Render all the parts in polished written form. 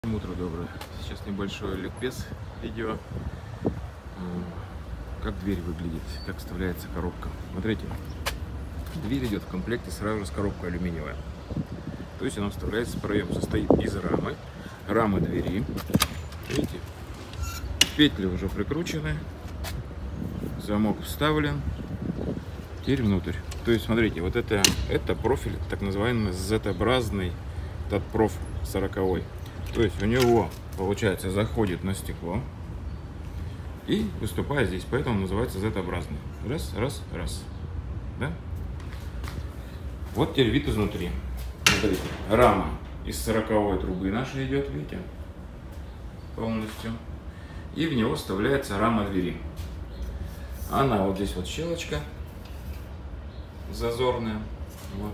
Утро доброе. Сейчас небольшое ликбез видео. Как дверь выглядит, как вставляется коробка. Смотрите, дверь идет в комплекте сразу же с коробкой алюминиевая. То есть она вставляется в проем, состоит из рамы двери. Видите, петли уже прикручены, замок вставлен. Теперь внутрь. То есть смотрите, вот это профиль так называемый Z-образный TATPROF 40. То есть у него, получается, заходит на стекло и выступает здесь, поэтому называется Z-образный. Раз, раз, раз. Да? Вот теперь вид изнутри. Смотрите, рама из 40-й трубы наша идет, видите, полностью. И в него вставляется рама двери. Она вот здесь вот щелочка зазорная. Вот.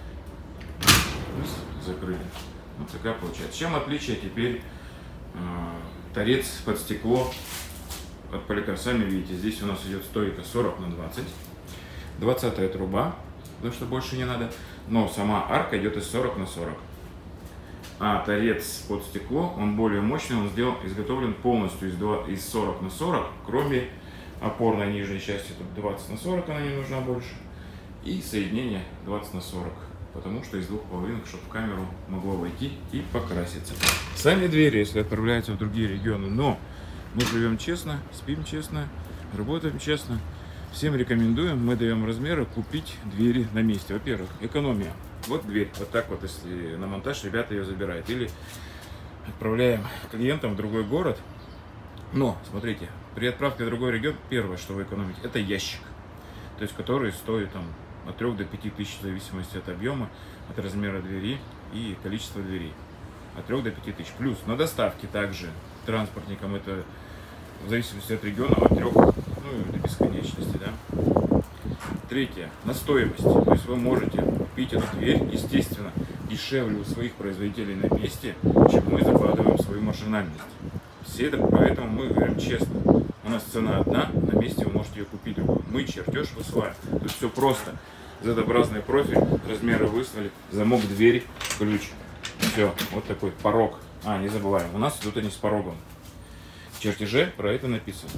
Закрыли. Вот такая получается. Чем отличие теперь торец под стекло от поликарбоната? Сами видите, здесь у нас идет стойка 40 на 20. 20-я труба, потому что больше не надо. Но сама арка идет из 40 на 40. А торец под стекло, он более мощный, он изготовлен полностью из 40 на 40, кроме опорной нижней части, тут 20 на 40, она не нужна больше. И соединение 20 на 40. Потому что из двух половинок, чтобы в камеру могло войти и покраситься. Сами двери, если отправляются в другие регионы, но мы живем честно, спим честно, работаем честно. Всем рекомендуем, мы даем размеры купить двери на месте. Во-первых, экономия. Вот дверь, вот так вот, если на монтаж ребята ее забирают. Или отправляем клиентам в другой город. Но, смотрите, при отправке в другой регион, первое, что вы экономите, это ящик. То есть, который стоит там от 3 до 5 тысяч, в зависимости от объема, от размера двери и количества дверей. От 3 до 5 тысяч. Плюс на доставке также транспортникам это в зависимости от региона от 3 до бесконечности. Да? Третье. На стоимость. То есть вы можете купить эту дверь, естественно, дешевле у своих производителей на месте, чем мы закладываем свою маржинальность. Все это, поэтому мы говорим честно. У нас цена одна, на месте вы можете ее купить другую. Мы чертеж высылаем. Тут все просто. Z-образный профиль, размеры выслали, замок, дверь, ключ. Все, вот такой порог. Не забываем, у нас идут они с порогом. В чертеже про это написано.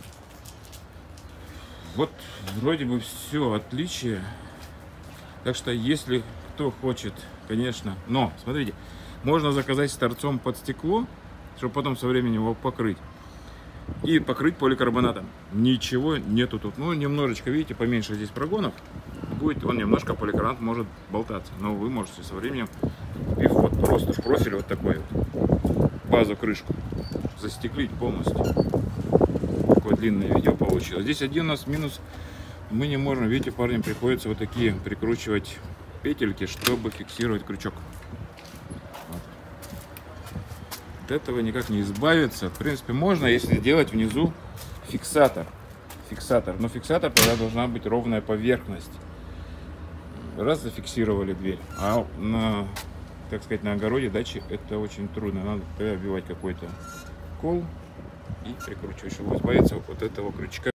Вот вроде бы все отличие. Так что если кто хочет, конечно. Но, смотрите, можно заказать с торцом под стекло, чтобы потом со временем его покрыть. И покрыть поликарбонатом. Ничего нету тут. Ну, немножечко, видите, поменьше здесь прогонов. Будет он немножко, поликарбонат может болтаться. Но вы можете со временем, купив вот просто профиль вот такой вот, базу, крышку, застеклить полностью. Такое длинное видео получилось. Здесь один у нас минус. Мы не можем, видите, парням приходится вот такие прикручивать петельки, чтобы фиксировать крючок. От этого никак не избавиться. В принципе, можно, если сделать внизу фиксатор. Но фиксатор тогда должна быть ровная поверхность. Раз зафиксировали дверь, а так сказать, на огороде, даче это очень трудно. Надо тогда оббивать какой-то кол и прикручивать, чтобы избавиться от этого крючка.